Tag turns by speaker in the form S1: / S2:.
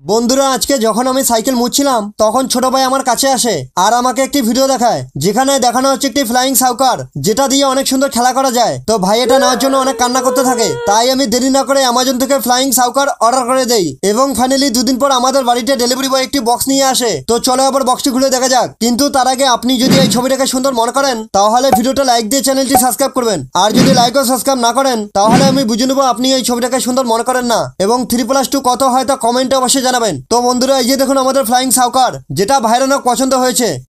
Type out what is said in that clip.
S1: বন্ধুরা আজকে যখন আমি সাইকেল মুছছিলাম তখন ছোট ভাই আমার কাছে আসে আর আমাকে একটি ভিডিও দেখায় যেখানে দেখানো হচ্ছে একটি ফ্লাইং সাউকার যেটা দিয়ে অনেক সুন্দর খেলা করা যায়। তো ভাই এটা নেওয়ার জন্য অনেক কান্না করতে থাকে, তাই আমি দেরি না করে অ্যামাজন থেকে ফ্লাইং সাউকার অর্ডার করে দেই এবং ফাইনালি দুদিন পর আমাদের বাড়িতে ডেলিভারি বয় একটি বক্স নিয়ে আসে। তো চলো আবার বক্সটি খুলে দেখা যাক, কিন্তু তার আগে আপনি যদি এই ছবিটাকে সুন্দর মনে করেন তাহলে ভিডিওটা লাইক দিয়ে চ্যানেলটি সাবস্ক্রাইব করবেন, আর যদি লাইক ও সাবস্ক্রাইব না করেন তাহলে আমি বুঝে নেবো আপনি এই ছবিটাকে সুন্দর মনে করেন না। এবং 3+2 কত হয় তা কমেন্টে অবশ্যই জানাবেন। তো বন্ধুরা এই যে দেখুন আমাদের ফ্লাইং সাউকার, যেটা ভাইয়ের অনেক পছন্দ হয়েছে।